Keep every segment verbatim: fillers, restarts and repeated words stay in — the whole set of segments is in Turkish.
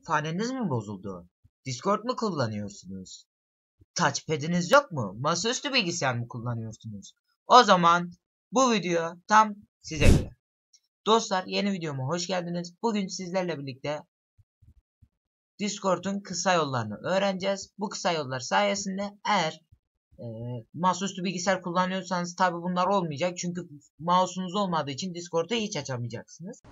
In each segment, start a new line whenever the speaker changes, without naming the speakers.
fareniz mi bozuldu? Discord mu kullanıyorsunuz? Touchpad'iniz yok mu? Masaüstü bilgisayar mı kullanıyorsunuz? O zaman bu video tam size göre. Dostlar, yeni videoma hoş geldiniz. Bugün sizlerle birlikte Discord'un kısa yollarını öğreneceğiz. Bu kısa yollar sayesinde eğer e, masaüstü bilgisayar kullanıyorsanız tabi bunlar olmayacak. Çünkü mouse'unuz olmadığı için Discord'u hiç açamayacaksınız.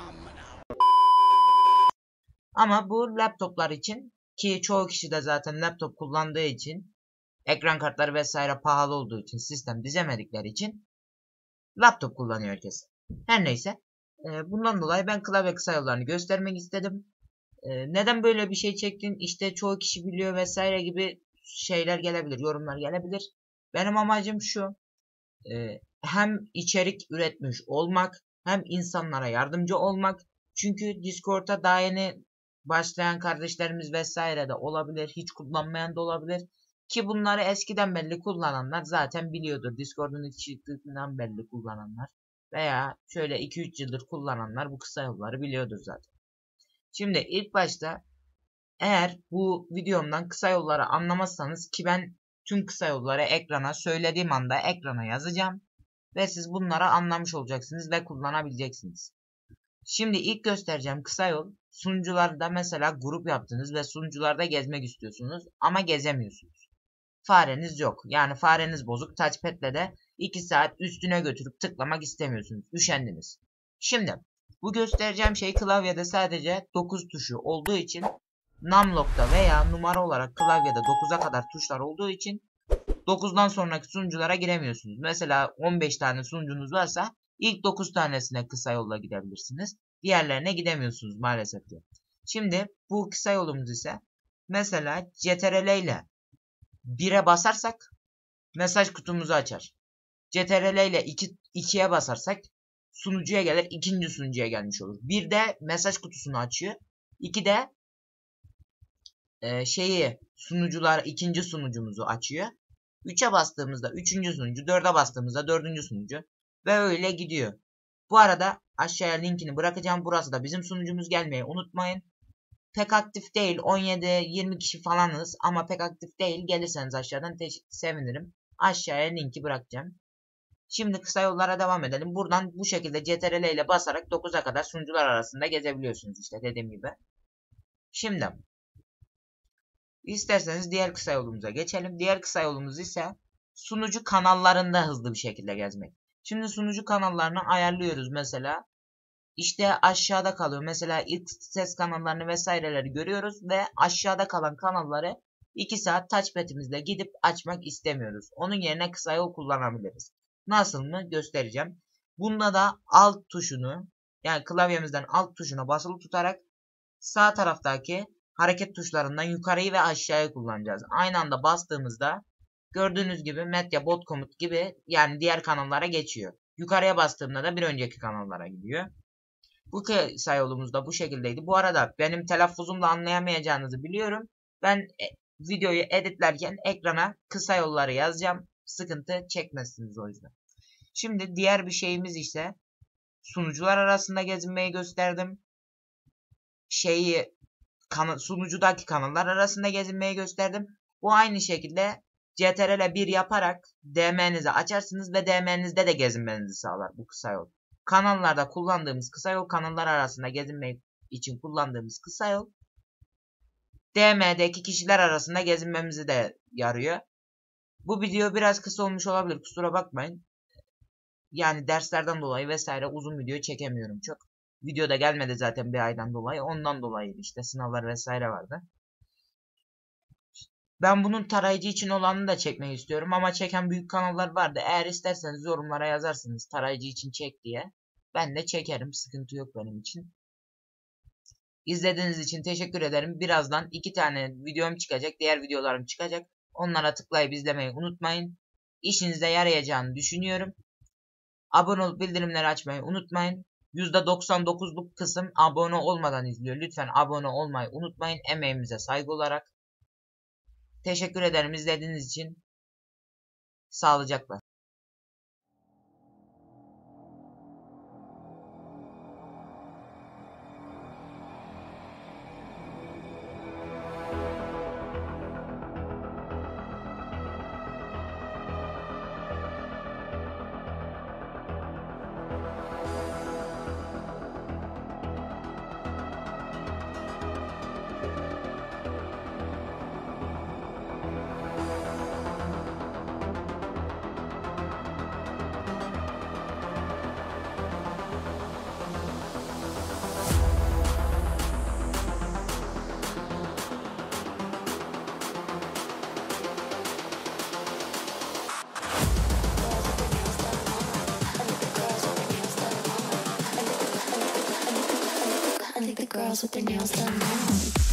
Ama bu laptoplar için, ki çoğu kişi de zaten laptop kullandığı için, ekran kartları vesaire pahalı olduğu için, sistem dizemedikleri için laptop kullanıyor herkes. Her neyse. E, bundan dolayı ben klavye kısa yollarını göstermek istedim. E, neden böyle bir şey çektin? İşte çoğu kişi biliyor vesaire gibi şeyler gelebilir, yorumlar gelebilir. Benim amacım şu. E, hem içerik üretmiş olmak, hem insanlara yardımcı olmak. Çünkü Discord'a daha yeni başlayan kardeşlerimiz vesaire de olabilir. Hiç kullanmayan da olabilir. Ki bunları eskiden belli kullananlar zaten biliyordur. Discord'un çıktığından belli kullananlar. Veya şöyle iki üç yıldır kullananlar bu kısa yolları biliyordur zaten. Şimdi ilk başta eğer bu videomdan kısa yolları anlamazsanız, ki ben tüm kısa yolları ekrana söylediğim anda ekrana yazacağım. Ve siz bunları anlamış olacaksınız ve kullanabileceksiniz. Şimdi ilk göstereceğim kısa yol, sunucularda mesela grup yaptınız ve sunucularda gezmek istiyorsunuz ama gezemiyorsunuz. Fareniz yok. Yani fareniz bozuk. Touchpad'le de iki saat üstüne götürüp tıklamak istemiyorsunuz. Üşendiniz. Şimdi bu göstereceğim şey klavyede sadece dokuz tuşu olduğu için, numlock'ta veya numara olarak klavyede dokuza kadar tuşlar olduğu için dokuzdan sonraki sunuculara giremiyorsunuz. Mesela on beş tane sunucunuz varsa ilk dokuz tanesine kısa yolla gidebilirsiniz. Diğerlerine gidemiyorsunuz maalesef ki. Şimdi bu kısa yolumuz ise mesela C T R L ile bire basarsak mesaj kutumuzu açar. C T R L ile ikiye basarsak sunucuya gelir, ikinci sunucuya gelmiş olur. bir de mesaj kutusunu açıyor. iki de e, şeyi sunucular ikinci sunucumuzu açıyor. üçe bastığımızda üçüncü sunucu, dörde bastığımızda dördüncü sunucu ve öyle gidiyor. Bu arada aşağıya linkini bırakacağım. Burası da bizim sunucumuz, gelmeyi unutmayın. Pek aktif değil, on yedi yirmi kişi falanız ama pek aktif değil. Gelirseniz aşağıdan sevinirim. Aşağıya linki bırakacağım. Şimdi kısa yollara devam edelim. Buradan bu şekilde C T R L ile basarak dokuza kadar sunucular arasında gezebiliyorsunuz işte dediğim gibi. Şimdi İsterseniz diğer kısa yolumuza geçelim. Diğer kısa yolumuz ise sunucu kanallarında hızlı bir şekilde gezmek. Şimdi sunucu kanallarını ayarlıyoruz mesela. İşte aşağıda kalıyor. Mesela ilk ses kanallarını vesaireleri görüyoruz ve aşağıda kalan kanalları iki saat touchpad'imizle gidip açmak istemiyoruz. Onun yerine kısa yol kullanabiliriz. Nasıl mı göstereceğim. Bunda da alt tuşunu, yani klavyemizden alt tuşuna basılı tutarak sağ taraftaki hareket tuşlarından yukarıyı ve aşağıyı kullanacağız. Aynı anda bastığımızda gördüğünüz gibi medya bot komut gibi, yani diğer kanallara geçiyor. Yukarıya bastığımda da bir önceki kanallara gidiyor. Bu kısa yolumuz da bu şekildeydi. Bu arada benim telaffuzumla anlayamayacağınızı biliyorum. Ben e, videoyu editlerken ekrana kısa yolları yazacağım. Sıkıntı çekmezsiniz o yüzden. Şimdi diğer bir şeyimiz ise sunucular arasında gezinmeyi gösterdim. Şeyi Kana, sunucudaki kanallar arasında gezinmeyi gösterdim. Bu aynı şekilde C T R L bir yaparak D M'nizi açarsınız ve D M'nizde de gezinmenizi sağlar bu kısa yol. Kanallarda kullandığımız kısa yol, kanallar arasında gezinmek için kullandığımız kısa yol, D M'deki kişiler arasında gezinmemizi de yarıyor. Bu video biraz kısa olmuş olabilir, kusura bakmayın. Yani derslerden dolayı vesaire uzun video çekemiyorum çok. Video da gelmedi zaten bir aydan dolayı. Ondan dolayı işte sınavlar vesaire vardı. Ben bunun tarayıcı için olanını da çekmek istiyorum ama çeken büyük kanallar vardı. Eğer isterseniz yorumlara yazarsınız tarayıcı için çek diye. Ben de çekerim. Sıkıntı yok benim için. İzlediğiniz için teşekkür ederim. Birazdan iki tane videom çıkacak. Diğer videolarım çıkacak. Onlara tıklayıp izlemeyi unutmayın. İşinize yarayacağını düşünüyorum. Abone olup bildirimleri açmayı unutmayın. yüzde doksan dokuzluk kısım abone olmadan izliyor. Lütfen abone olmayı unutmayın. Emeğimize saygı olarak. Teşekkür ederim izlediğiniz için. Sağlıcakla.
girls with their nails done now.